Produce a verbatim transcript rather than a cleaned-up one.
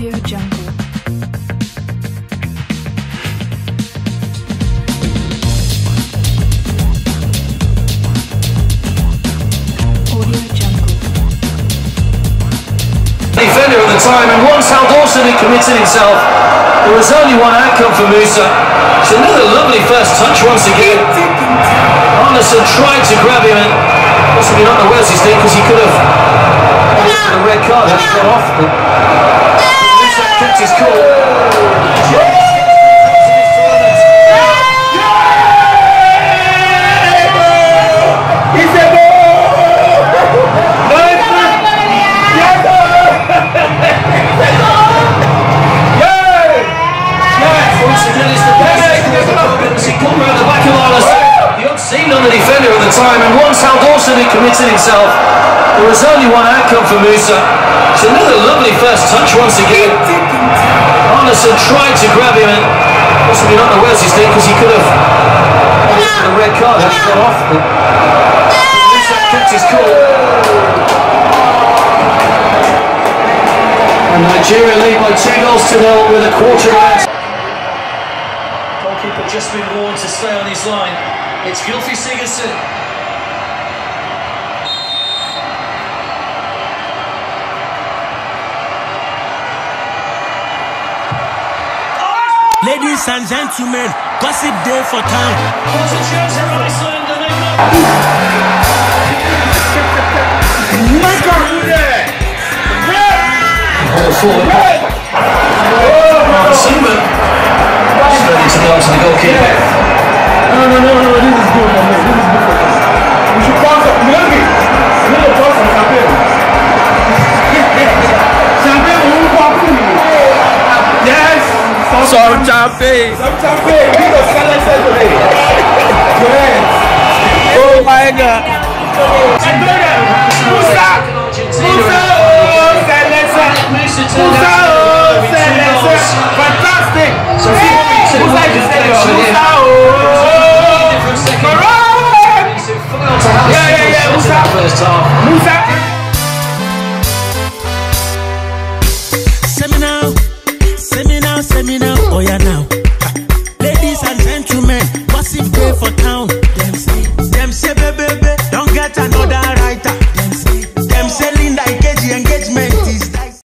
Audio Jungle. Audio Jungle. Defender at the time, and once Hal Dawson had committed himself, there was only one outcome for Musa. It's another lovely first touch once again. Arneson tried to grab him and possibly not the Welsh's thing because he could have a red card had he gone off. But Musa kept his cool. Seen on the defender at the time, and once Hal Dawson had committed himself, there was only one outcome for Musa. It's another lovely first touch once again. Arneson tried to grab him and possibly not the Welsh's thing because he could have a red card had he gone off. But Musa kept his cool. And Nigeria lead by two goals to nil with a quarter left. Goalkeeper just been warned to stay on his line. It's Gylfi Sigurdsson. Ladies and gentlemen, gossip day for time. What's a chance for Iceland and they've not... Ball forward. Seaman. Just ready to go to the goalkeeper. No, no, no, no, this is good for me. This is good for us. We should pass up. We don't get. We need to pass some champagne. Champagne, we will pass to you. Yes. Some, Some champagne. some champagne. We need to sell it today. Yes. Oh my God. Musa! Musa! Oh, Selesa! Musa! Oh, Selesa! Fantastic! Musa is the Musa! Oh! Yeah, yeah, yeah, Musa! First half. Musa! Send me now, send me now, send me now, oh yeah now.